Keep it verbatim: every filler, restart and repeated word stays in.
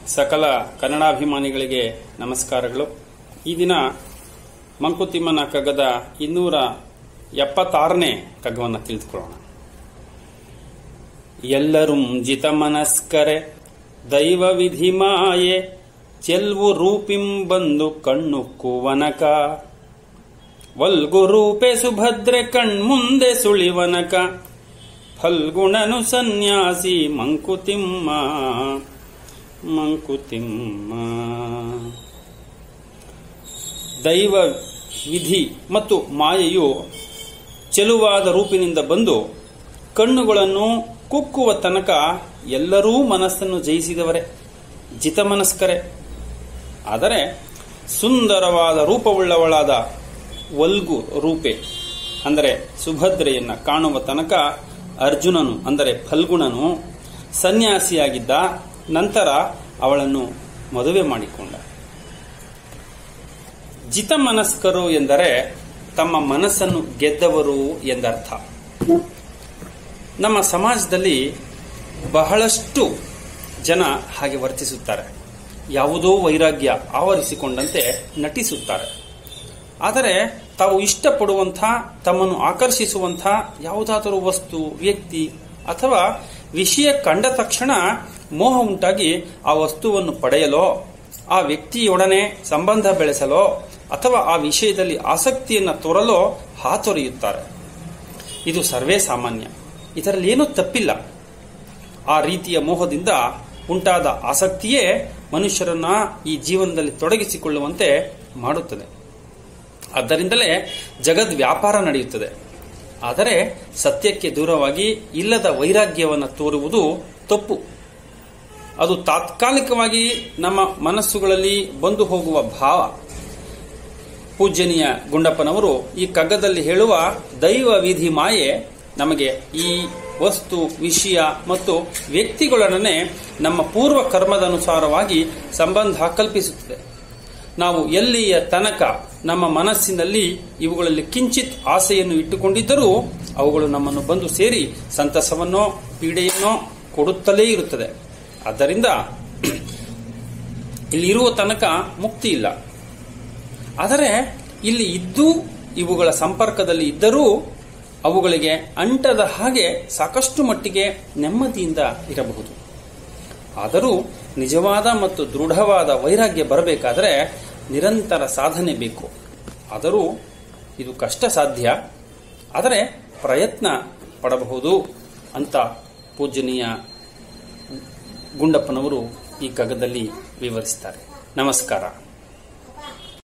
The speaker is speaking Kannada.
ಸಕಲ ಕನ್ನಡಾಭಿಮಾನಿಗಳಿಗೆ ನಮಸ್ಕಾರಗಳು. ಈ ದಿನ ಮಂಕುತಿಮ್ಮನ ಕಗ್ಗದ ಇನ್ನೂರ ಎಪ್ಪತ್ತಾರನೇ ಕಗ್ಗವನ್ನು ತಿಳಿದುಕೊಳ್ಳೋಣ. ಎಲ್ಲರೂ ಜಿತಮನಸ್ಕರೆ ದೈವ ವಿಧಿ ಮಾಯೆ ಚೆಲ್ವು ರೂಪಿಂ ಬಂದು ಕಣ್ಣುಕ್ಕುವನಕ ವಲ್ಗು ರೂಪೆ ಸುಭದ್ರೆ ಕಣ್ಮುಂದೆ ಸುಳಿವನಕ ಫಲ್ಗುಣನು ಸನ್ಯಾಸಿ ಮಂಕುತಿಮ್ಮ ಮಂಕುತಿಮ್ಮ. ದೈವ ವಿಧಿ ಮತ್ತು ಮಾಯೆಯು ಚೆಲುವಾದ ರೂಪಿನಿಂದ ಬಂದು ಕಣ್ಣುಗಳನ್ನು ಕುಕ್ಕುವ ತನಕ ಎಲ್ಲರೂ ಮನಸ್ಸನ್ನು ಜಯಿಸಿದವರೇ, ಜಿತಮನಸ್ಕರೇ. ಆದರೆ ಸುಂದರವಾದ ರೂಪವುಳ್ಳವಳಾದ ವಲ್ಗು ರೂಪೆ ಅಂದರೆ ಸುಭದ್ರೆಯನ್ನ ಕಾಣುವ ತನಕ ಅರ್ಜುನನು ಅಂದರೆ ಫಲ್ಗುಣನು ಸನ್ಯಾಸಿಯಾಗಿದ್ದ. ನಂತರ ಅವಳನ್ನು ಮದುವೆ ಮಾಡಿಕೊಂಡ. ಜಿತಮನಸ್ಕರು ಎಂದರೆ ತಮ್ಮ ಮನಸ್ಸನ್ನು ಗೆದ್ದವರು ಎಂದರ್ಥ. ನಮ್ಮ ಸಮಾಜದಲ್ಲಿ ಬಹಳಷ್ಟು ಜನ ಹಾಗೆ ವರ್ತಿಸುತ್ತಾರೆ. ಯಾವುದೋ ವೈರಾಗ್ಯ ಆವರಿಸಿಕೊಂಡಂತೆ ನಟಿಸುತ್ತಾರೆ. ಆದರೆ ತಾವು ಇಷ್ಟಪಡುವಂಥ, ತಮ್ಮನ್ನು ಆಕರ್ಷಿಸುವಂಥ ಯಾವುದಾದರೂ ವಸ್ತು, ವ್ಯಕ್ತಿ ಅಥವಾ ವಿಷಯ ಕಂಡ ತಕ್ಷಣ ಮೋಹ ಉಂಟಾಗಿ ಆ ವಸ್ತುವನ್ನು ಪಡೆಯಲೋ, ಆ ವ್ಯಕ್ತಿಯೊಡನೆ ಸಂಬಂಧ ಬೆಳೆಸಲೋ ಅಥವಾ ಆ ವಿಷಯದಲ್ಲಿ ಆಸಕ್ತಿಯನ್ನು ತೋರಲೋ ಹಾತೊರೆಯುತ್ತಾರೆ. ಇದು ಸರ್ವೇ ಸಾಮಾನ್ಯ. ಇದರಲ್ಲಿ ಏನೂ ತಪ್ಪಿಲ್ಲ. ಆ ರೀತಿಯ ಮೋಹದಿಂದ ಉಂಟಾದ ಆಸಕ್ತಿಯೇ ಮನುಷ್ಯರನ್ನ ಈ ಜೀವನದಲ್ಲಿ ತೊಡಗಿಸಿಕೊಳ್ಳುವಂತೆ ಮಾಡುತ್ತದೆ. ಆದ್ದರಿಂದಲೇ ಜಗದ್ ವ್ಯಾಪಾರ ನಡೆಯುತ್ತದೆ. ಆದರೆ ಸತ್ಯಕ್ಕೆ ದೂರವಾಗಿ ಇಲ್ಲದ ವೈರಾಗ್ಯವನ್ನು ತೋರುವುದು ತಪ್ಪು. ಅದು ತಾತ್ಕಾಲಿಕವಾಗಿ ನಮ್ಮ ಮನಸ್ಸುಗಳಲ್ಲಿ ಬಂದು ಹೋಗುವ ಭಾವ. ಪೂಜ್ಯನೀಯ ಗುಂಡಪ್ಪನವರು ಈ ಕಗ್ಗದಲ್ಲಿ ಹೇಳುವ ದೈವ ವಿಧಿ ಮಾಯೆ ನಮಗೆ ಈ ವಸ್ತು, ವಿಷಯ ಮತ್ತು ವ್ಯಕ್ತಿಗಳೊಡನೆ ನಮ್ಮ ಪೂರ್ವ ಕರ್ಮದ ಅನುಸಾರವಾಗಿ ಸಂಬಂಧ ಕಲ್ಪಿಸುತ್ತದೆ. ನಾವು ಎಲ್ಲಿಯ ತನಕ ನಮ್ಮ ಮನಸ್ಸಿನಲ್ಲಿ ಇವುಗಳಲ್ಲಿ ಕಿಂಚಿತ್ ಆಸೆಯನ್ನು ಇಟ್ಟುಕೊಂಡಿದ್ದರೂ ಅವುಗಳು ನಮ್ಮನ್ನು ಬಂದು ಸೇರಿ ಸಂತಸವನ್ನೋ ಪೀಡೆಯನ್ನೋ ಕೊಡುತ್ತಲೇ ಇರುತ್ತದೆ. ಆದ್ದರಿಂದ ಇಲ್ಲಿ ಇರುವ ತನಕ ಮುಕ್ತಿ ಇಲ್ಲ. ಆದರೆ ಇಲ್ಲಿ ಇದ್ದು ಇವುಗಳ ಸಂಪರ್ಕದಲ್ಲಿ ಇದ್ದರೂ ಅವುಗಳಿಗೆ ಅಂಟದ ಹಾಗೆ ಸಾಕಷ್ಟು ಮಟ್ಟಿಗೆ ನೆಮ್ಮದಿಯಿಂದ ಇರಬಹುದು. ಆದರೂ ನಿಜವಾದ ಮತ್ತು ದೃಢವಾದ ವೈರಾಗ್ಯ ಬರಬೇಕಾದರೆ ನಿರಂತರ ಸಾಧನೆ ಬೇಕು. ಆದರೂ ಇದು ಕಷ್ಟ ಸಾಧ್ಯ. ಆದರೆ ಪ್ರಯತ್ನ ಪಡಬಹುದು ಅಂತ ಪೂಜ್ಯನೀಯ ಗುಂಡಪ್ಪನವರು ಈ ಕಗ್ಗದಲ್ಲಿ ವಿವರಿಸುತ್ತಾರೆ. ನಮಸ್ಕಾರ.